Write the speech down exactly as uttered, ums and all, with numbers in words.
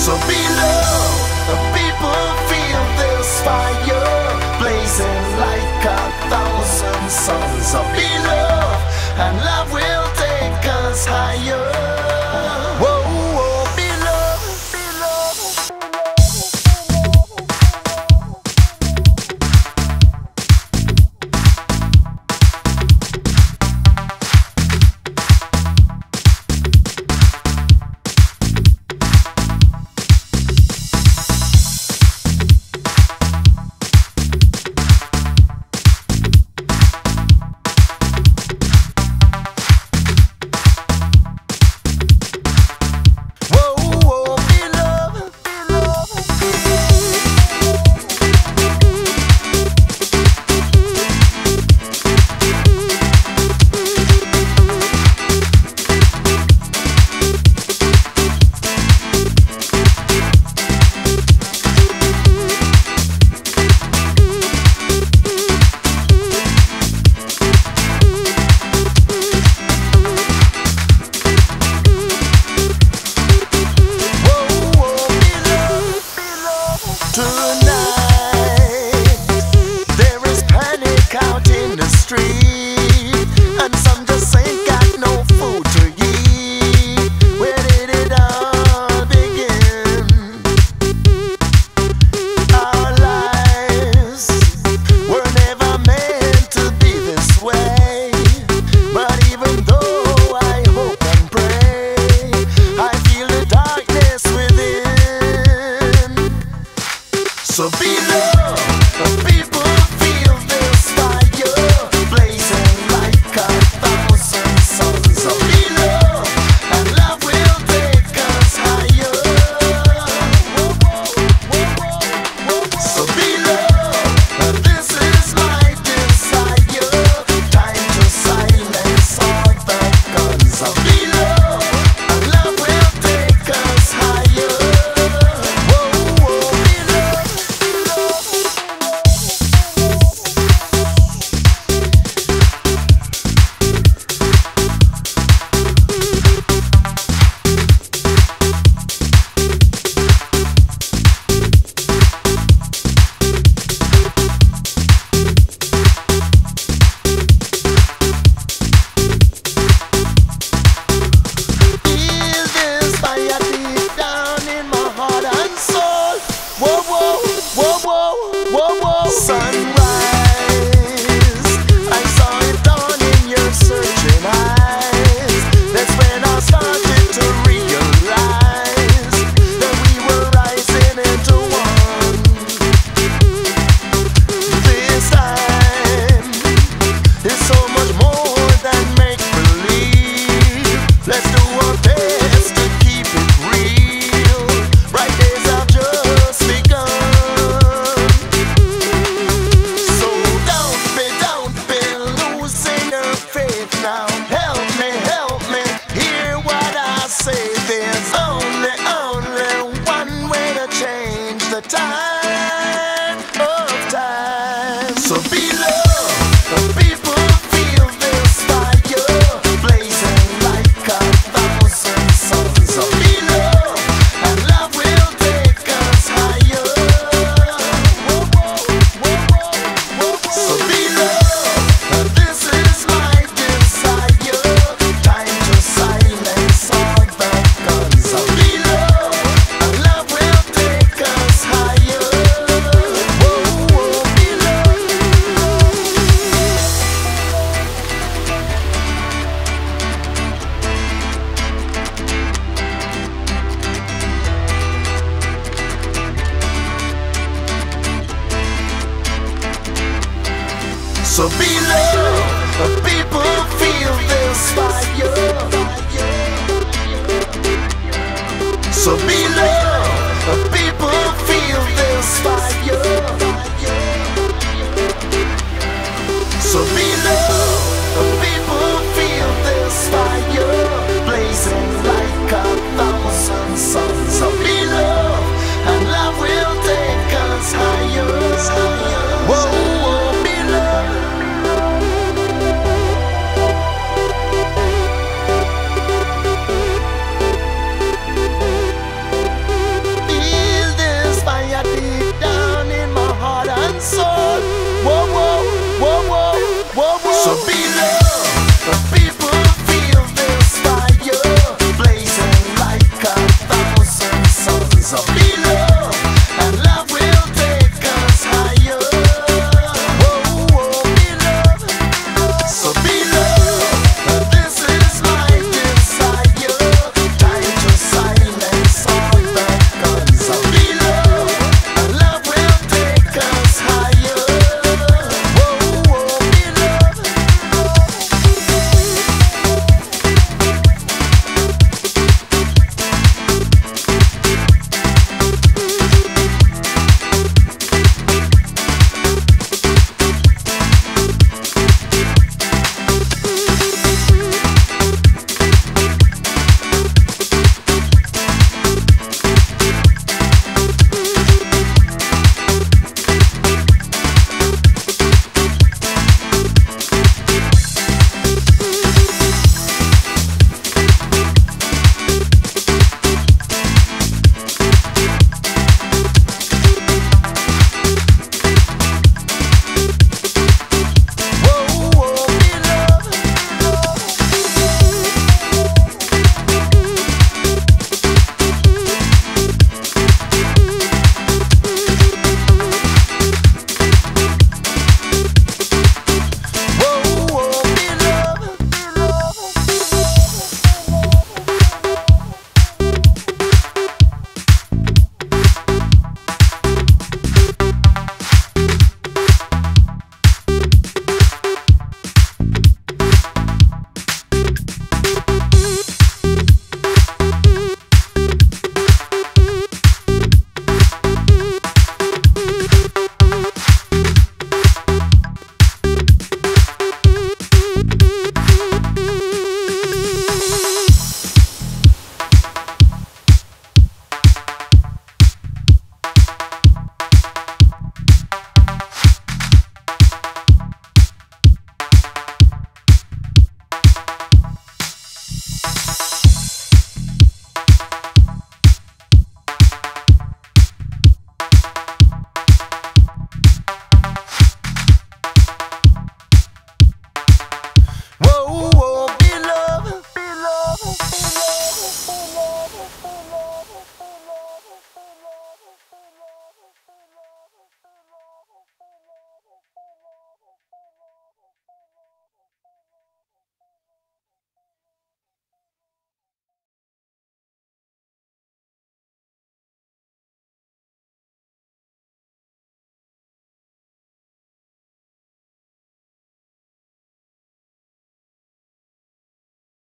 So be love, the people feel this fire blazing like a thousand suns. So be love, and love will take us higher. Whoa, whoa, be love, be love. So be love, the people feel this fire blazing like a thousand suns. So be love, and love will take us higher. So be love, and this is my desire. Time to silence all the guns. So be love, and love will take us higher. Sunrise, I saw it dawn in your searching eyes. That's when I started to realize that we were rising into one. This time is so much more than make-believe. Let's do our best to keep it real. Bright days have just begun. Now help me, help me, hear what I say. There's only, only one way to change the tide of time. So be love, the people feel this fire blazing like a thousand suns. So be love, and love will take us higher. So be love, and this is my So be love, the people feel this fire. So be love, the people